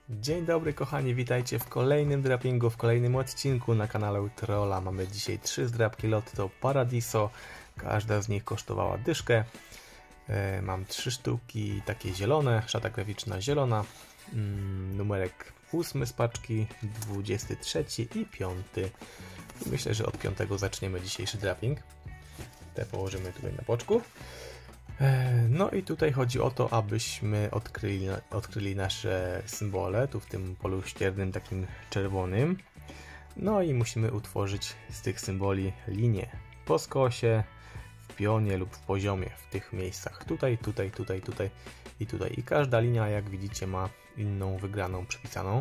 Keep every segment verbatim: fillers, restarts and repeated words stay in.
Dzień dobry kochani, witajcie w kolejnym drapingu, w kolejnym odcinku na kanale Trolla. Mamy dzisiaj trzy zdrapki Lotto Paradiso, każda z nich kosztowała dyszkę. E, mam trzy sztuki takie zielone, szata graficzna zielona, mm, numerek ósmy z paczki, dwudziesty trzeci i piąty. Myślę, że od piątego zaczniemy dzisiejszy draping. Te położymy tutaj na boczku. No i tutaj chodzi o to, abyśmy odkryli, odkryli nasze symbole, tu w tym polu ściernym takim czerwonym. No i musimy utworzyć z tych symboli linię po skosie, w pionie lub w poziomie, w tych miejscach. Tutaj, tutaj, tutaj, tutaj i tutaj. I każda linia, jak widzicie, ma inną wygraną przypisaną.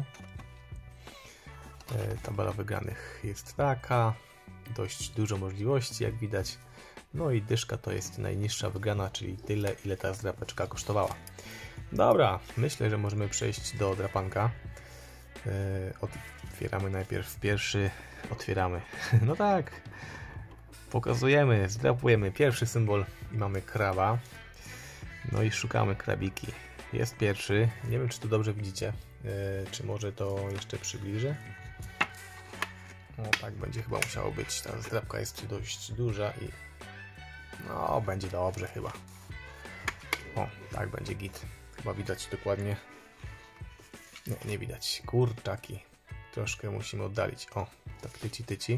Tabela wygranych jest taka, dość dużo możliwości, jak widać. No i dyszka to jest najniższa wygrana, czyli tyle, ile ta zdrapeczka kosztowała. Dobra, myślę, że możemy przejść do drapanka. Yy, otwieramy najpierw pierwszy, otwieramy, no tak, pokazujemy, zdrapujemy pierwszy symbol i mamy krawa. No i szukamy krabiki. Jest pierwszy, nie wiem czy to dobrze widzicie, yy, czy może to jeszcze przybliżę. No tak będzie chyba musiało być, ta zdrapka jest dość duża i no, będzie dobrze chyba. O, tak będzie git. Chyba widać dokładnie. Nie, nie widać. Kurczaki. Troszkę musimy oddalić. O, tak tyci, tyci.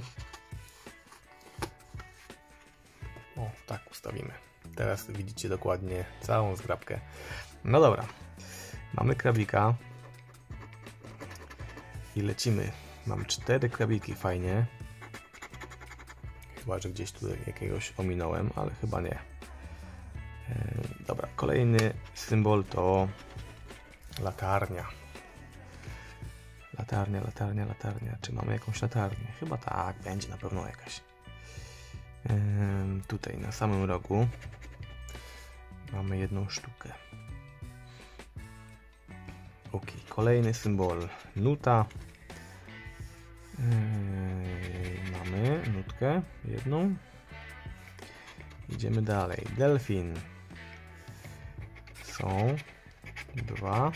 O, tak ustawimy. Teraz widzicie dokładnie całą zgrabkę. No dobra. Mamy krabika. I lecimy. Mam cztery krabiki, fajnie. Chyba, że gdzieś tutaj jakiegoś ominąłem, ale chyba nie. Yy, dobra, kolejny symbol to latarnia. Latarnia, latarnia, latarnia. Czy mamy jakąś latarnię? Chyba tak, będzie na pewno jakaś. Yy, tutaj na samym rogu mamy jedną sztukę. Ok, kolejny symbol nuta. Yy, mamy nutkę jedną. Idziemy dalej. Delfin. Są dwa.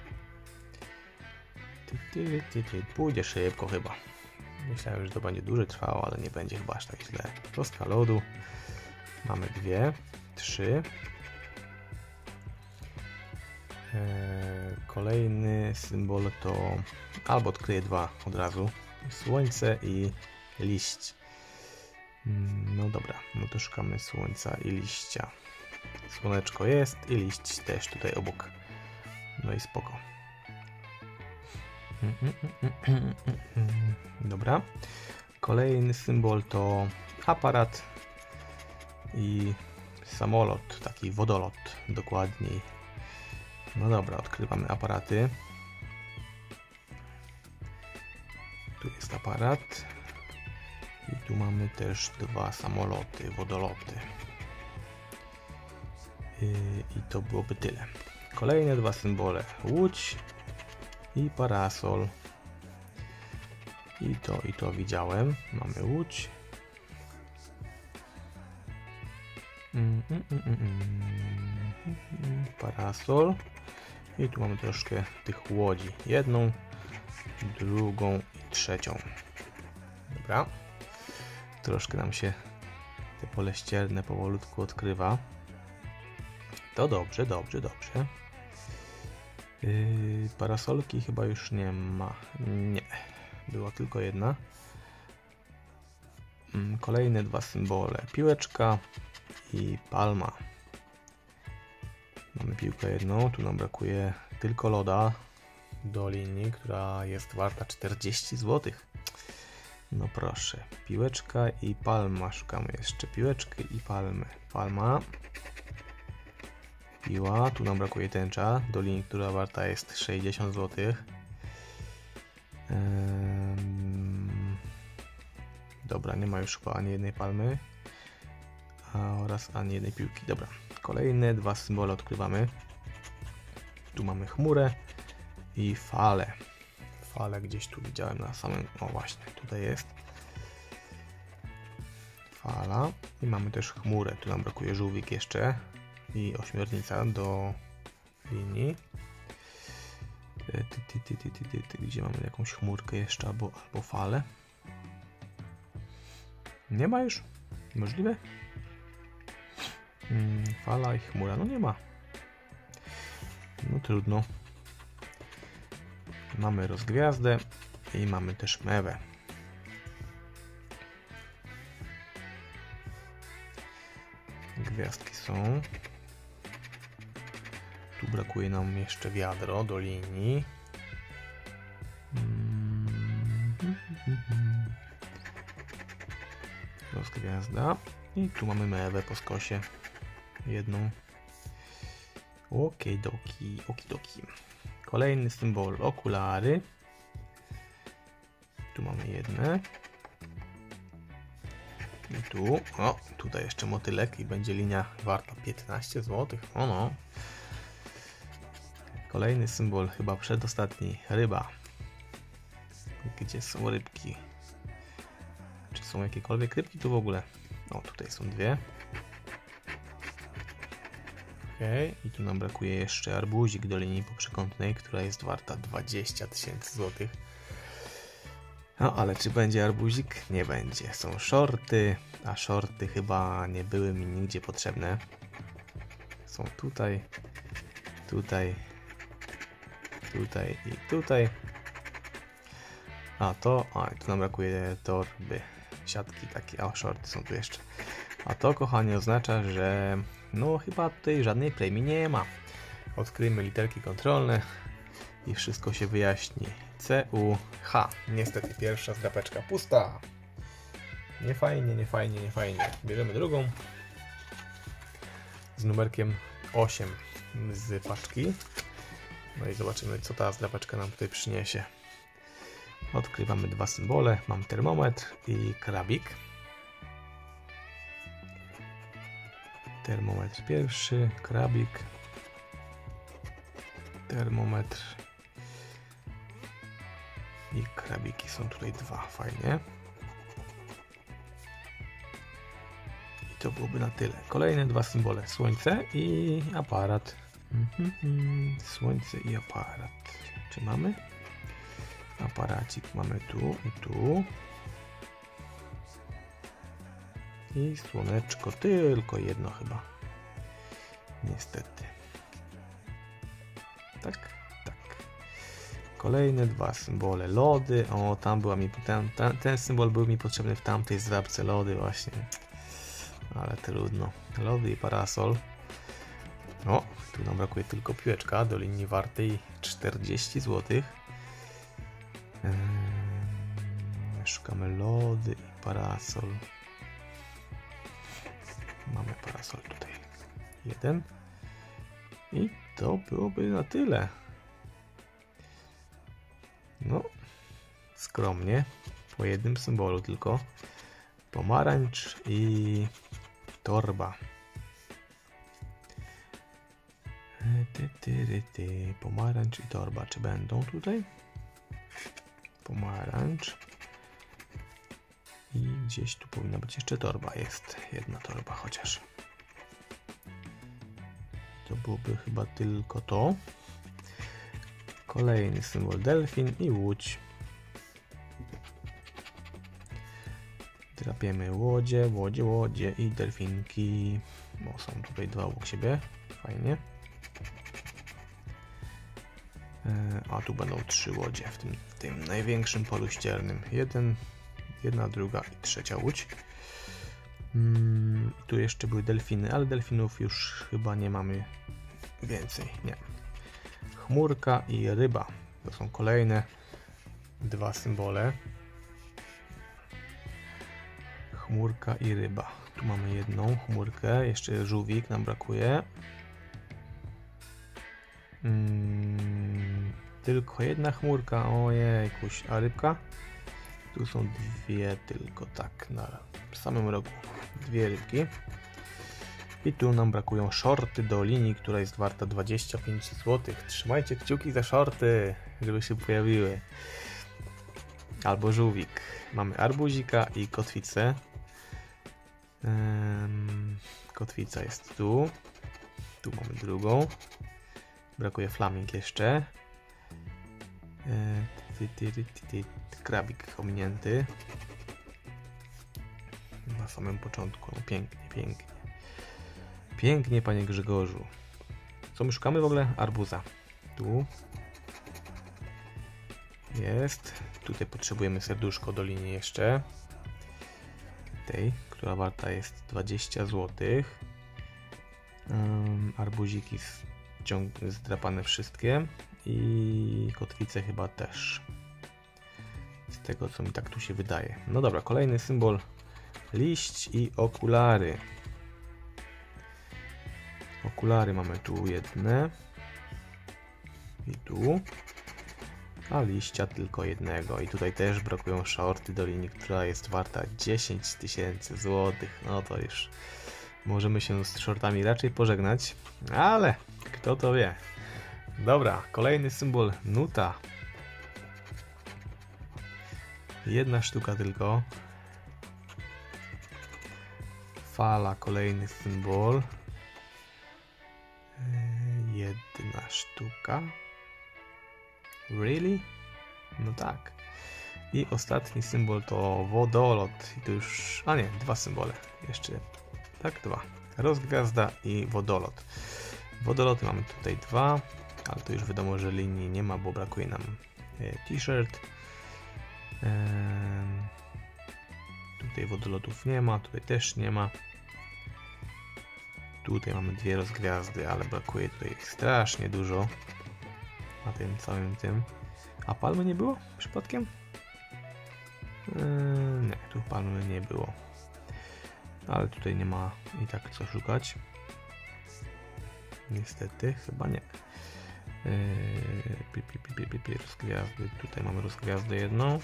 Ty, ty, ty, ty. Pójdzie szybko chyba. Myślałem, że to będzie dłużej trwało, ale nie będzie chyba aż tak źle. Kostka lodu. Mamy dwie, trzy. Yy, kolejny symbol to albo odkryję dwa od razu. Słońce i liść. No dobra, no to szukamy słońca i liścia. Słoneczko jest i liść też tutaj obok. No i spoko. Dobra. Kolejny symbol to aparat i samolot, taki wodolot dokładniej. No dobra, odkrywamy aparaty. Tu jest aparat i tu mamy też dwa samoloty, wodoloty. I to byłoby tyle. Kolejne dwa symbole, łódź i parasol. I to, i to widziałem. Mamy łódź. Mm, mm, mm, mm. Parasol. I tu mamy troszkę tych łodzi. Jedną, drugą i trzecią. Dobra. Troszkę nam się te pole ścierne powolutku odkrywa. To dobrze, dobrze, dobrze. Yy, parasolki chyba już nie ma. Nie. Była tylko jedna. Yy, kolejne dwa symbole. Piłeczka i palma. Mamy piłkę jedną. Tu nam brakuje tylko loda do linii, która jest warta czterdzieści złotych. No proszę, piłeczka i palma. Szukamy jeszcze piłeczki i palmy. Palma. Piła. Tu nam brakuje tęcza do linii, która warta jest sześćdziesiąt złotych. Um, dobra, nie ma już chyba ani jednej palmy a, oraz ani jednej piłki. Dobra, kolejne dwa symbole odkrywamy. Tu mamy chmurę i falę. Falę gdzieś tu widziałem na samym... O właśnie, tutaj jest. Fala. I mamy też chmurę. Tu nam brakuje żółwik jeszcze. I ośmiornica do linii. ty, ty, ty, ty, ty, ty. Gdzie mamy jakąś chmurkę jeszcze albo, albo falę? Nie ma już? Możliwe? Hmm, fala i chmura. No nie ma. No trudno. Mamy rozgwiazdę i mamy też mewę. Gwiazdki są. Tu brakuje nam jeszcze wiadro do linii. Rozgwiazda. I tu mamy mewę po skosie. Jedną. Okidoki, okidoki. Kolejny symbol, okulary. Tu mamy jedne. I tu, o, tutaj jeszcze motylek i będzie linia warta piętnaście złotych. O no. Kolejny symbol, chyba przedostatni, ryba. Gdzie są rybki? Czy są jakiekolwiek rybki tu w ogóle? O, tutaj są dwie. Okej, i tu nam brakuje jeszcze arbuzik do linii poprzekątnej, która jest warta dwadzieścia tysięcy złotych. No, ale czy będzie arbuzik? Nie będzie. Są shorty, a shorty chyba nie były mi nigdzie potrzebne. Są tutaj, tutaj, tutaj i tutaj. A to, a tu nam brakuje torby, siatki takie, a shorty są tu jeszcze. A to, kochani, oznacza, że no chyba tutaj żadnej premii nie ma. Odkryjmy literki kontrolne i wszystko się wyjaśni. C, U, H. Niestety pierwsza zdrapeczka pusta. Nie fajnie, nie fajnie, nie fajnie. Bierzemy drugą z numerkiem osiem z paczki. No i zobaczymy, co ta zdrapeczka nam tutaj przyniesie. Odkrywamy dwa symbole. Mam termometr i krabik. Termometr pierwszy, krabik. Termometr. I krabiki są tutaj dwa, fajnie. I to byłoby na tyle. Kolejne dwa symbole, słońce i aparat. Słońce i aparat. Czy mamy? Aparacik mamy tu i tu. I słoneczko, tylko jedno chyba. Niestety. Tak, tak. Kolejne dwa symbole, lody. O, tam była mi, ten, ten, ten symbol był mi potrzebny w tamtej zdrabce, lody właśnie. Ale trudno. Lody i parasol. O, tu nam brakuje tylko piłeczka do linii wartej czterdzieści złotych. Eee, szukamy lody i parasol. Mamy parasol tutaj. Jeden. I to byłoby na tyle. No, skromnie. Po jednym symbolu tylko. Pomarańcz i torba. Ty, ty, ty. Pomarańcz i torba. Czy będą tutaj? Pomarańcz. I gdzieś tu powinna być jeszcze torba. Jest jedna torba chociaż. To byłoby chyba tylko to. Kolejny symbol delfin i łódź. Drapiemy łodzie, łodzie, łodzie i delfinki. Bo są tutaj dwa obok siebie. Fajnie. A tu będą trzy łodzie w tym, w tym największym polu ściernym. Jeden, jedna, druga i trzecia łódź. Hmm, tu jeszcze były delfiny, ale delfinów już chyba nie mamy więcej. Nie. Chmurka i ryba. To są kolejne dwa symbole. Chmurka i ryba. Tu mamy jedną chmurkę, jeszcze żółwik nam brakuje. Hmm, tylko jedna chmurka, ojejkuś, a rybka? Tu są dwie tylko, tak, na samym rogu. Dwie rybki. I tu nam brakują shorty do linii, która jest warta dwadzieścia pięć złotych. Trzymajcie kciuki za shorty, żeby się pojawiły. Albo żółwik. Mamy arbuzika i kotwicę. Um, kotwica jest tu. Tu mamy drugą. Brakuje flaming jeszcze. Krabik ominięty. Na samym początku. No pięknie, pięknie. Pięknie, panie Grzegorzu. Co my szukamy w ogóle? Arbuza. Tu. Jest. Tutaj potrzebujemy serduszko do linii jeszcze. Tej, która warta jest dwadzieścia złotych. Um, arbuziki zdrapane wszystkie. I kotwice chyba też. Z tego, co mi tak tu się wydaje. No dobra, kolejny symbol. Liść i okulary. Okulary mamy tu jedne. I tu. A liścia tylko jednego. I tutaj też brakują shorty do linii, która jest warta dziesięć tysięcy złotych. No to już możemy się z shortami raczej pożegnać. Ale kto to wie. Dobra, kolejny symbol. Nuta. Jedna sztuka tylko. Fala, kolejny symbol. Jedna sztuka. Really? No tak. I ostatni symbol to wodolot. I to już... A nie, dwa symbole. Jeszcze... Tak, dwa. Rozgwiazda i wodolot. Wodoloty mamy tutaj dwa. Ale to już wiadomo, że linii nie ma, bo brakuje nam t-shirt. Ehm... Tutaj wodolotów nie ma, tutaj też nie ma. Tutaj mamy dwie rozgwiazdy, ale brakuje tutaj strasznie dużo. Na tym całym tym. A palmy nie było przypadkiem? Eee, nie, tu palmy nie było. Ale tutaj nie ma i tak co szukać. Niestety, chyba nie. Eee, pi, pi, pi, pi, pi, pi, rozgwiazdy. Tutaj mamy rozgwiazdę jedną.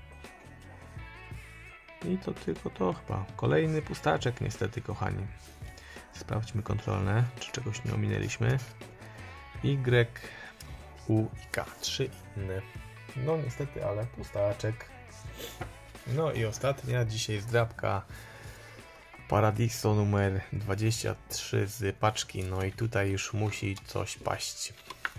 I to tylko to chyba. Kolejny pustaczek niestety, kochani. Sprawdźmy kontrolne, czy czegoś nie ominęliśmy. Y, U i K. Trzy inne. No niestety, ale pustaczek. No i ostatnia dzisiaj zdrabka. Paradiso numer dwadzieścia trzy z paczki. No i tutaj już musi coś paść.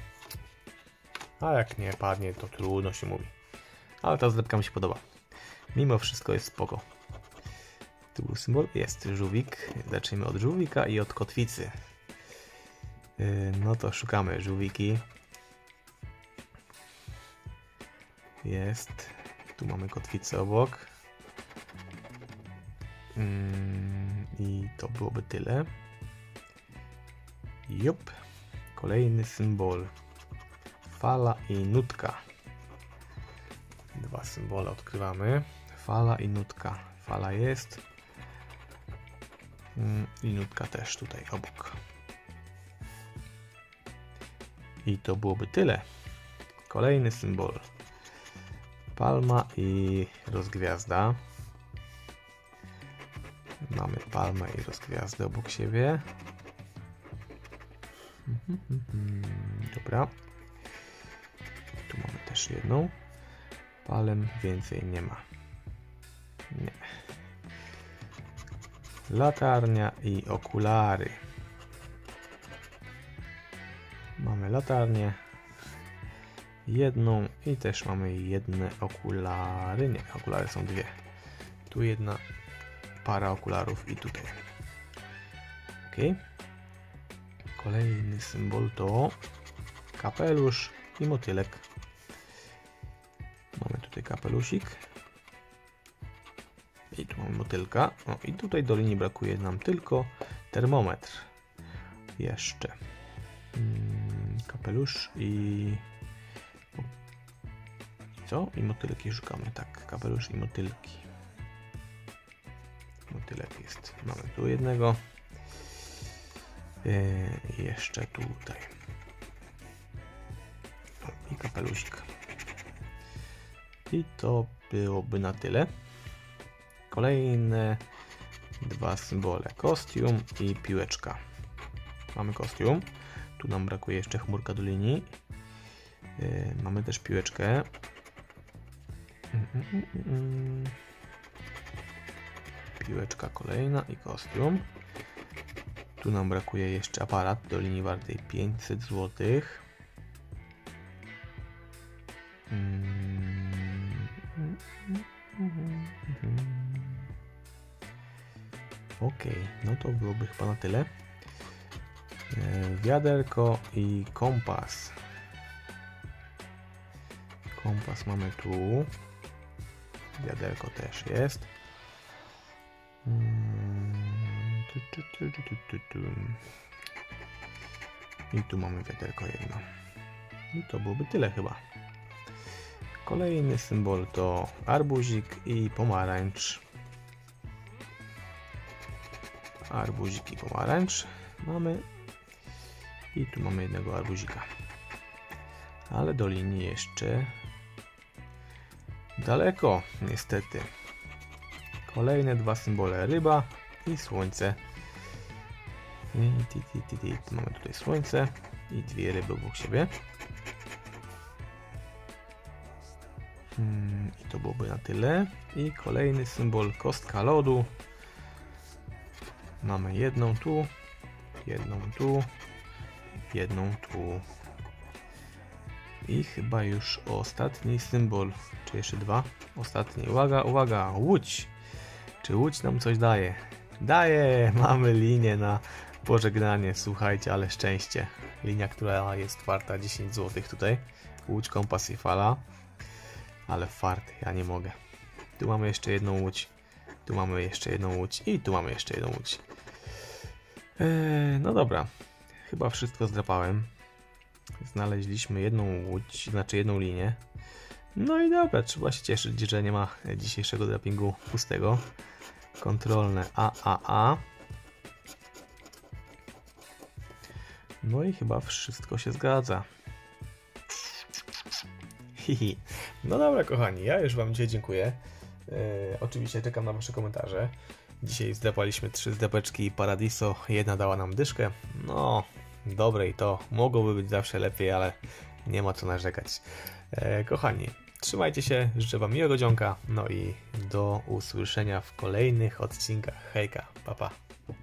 A jak nie padnie, to trudno się mówi. Ale ta zdrabka mi się podoba. Mimo wszystko jest spoko. Tu był symbol. Jest żółwik. Zacznijmy od żółwika i od kotwicy. Yy, no to szukamy żółwiki. Jest. Tu mamy kotwicę obok. Yy, I to byłoby tyle. Jup. Kolejny symbol. Fala i nutka. Dwa symbole odkrywamy. Fala i nutka. Fala jest. I nutka też tutaj obok. I to byłoby tyle. Kolejny symbol. Palma i rozgwiazda. Mamy palmę i rozgwiazdę obok siebie. Dobra. Tu mamy też jedną. Palem więcej nie ma. Nie. Latarnia i okulary. Mamy latarnię. Jedną i też mamy jedne okulary. Nie, okulary są dwie. Tu jedna para okularów i tutaj. Ok. Kolejny symbol to kapelusz i motylek. Mamy tutaj kapelusik. I tu mamy motylka. O, i tutaj do linii brakuje nam tylko termometr. Jeszcze. Hmm, kapelusz i... Co? I motylki szukamy. Tak, kapelusz i motylki. Motylek jest. Mamy tu jednego. I jeszcze tutaj. O, i kapelusik. I to byłoby na tyle. Kolejne dwa symbole. Kostium i piłeczka. Mamy kostium. Tu nam brakuje jeszcze chmurka do linii. Yy, mamy też piłeczkę. Mm, mm, mm. Piłeczka kolejna i kostium. Tu nam brakuje jeszcze aparat do linii wartej pięćset złotych. Yy, Ok, no to byłoby chyba na tyle. Wiaderko i kompas. Kompas mamy tu. Wiaderko też jest. I tu mamy wiaderko jedno. I to byłoby tyle chyba. Kolejny symbol to arbuzik i pomarańcz. Arbuzik i pomarańcz mamy. I tu mamy jednego arbuzika. Ale do linii jeszcze daleko, niestety. Kolejne dwa symbole, ryba i słońce. I ti, ti, ti, ti. Mamy tutaj słońce i dwie ryby obok siebie. Hmm, I to byłoby na tyle. I kolejny symbol, kostka lodu. Mamy jedną tu, jedną tu, jedną tu. I chyba już ostatni symbol, czy jeszcze dwa? Ostatni, uwaga, uwaga, łódź. Czy łódź nam coś daje? Daje, mamy linię na pożegnanie, słuchajcie, ale szczęście. Linia, która jest warta dziesięć złotych tutaj. Łódź, kompas i fala. Ale fart, ja nie mogę. Tu mamy jeszcze jedną łódź, tu mamy jeszcze jedną łódź i tu mamy jeszcze jedną łódź. Eee, no dobra, chyba wszystko zdrapałem. Znaleźliśmy jedną łódź, znaczy jedną linię. No i dobra, trzeba się cieszyć, że nie ma dzisiejszego drapingu pustego. Kontrolne A, A, A. No i chyba wszystko się zgadza. Hihi. No dobra, kochani, ja już wam dzisiaj dziękuję. Yy, oczywiście czekam na wasze komentarze. Dzisiaj zdrapaliśmy trzy zdrapeczki Paradiso, jedna dała nam dyszkę. No, dobre i to. Mogłoby być zawsze lepiej, ale nie ma co narzekać. E, kochani, trzymajcie się, życzę wam miłego dzionka, no i do usłyszenia w kolejnych odcinkach. Hejka, pa pa.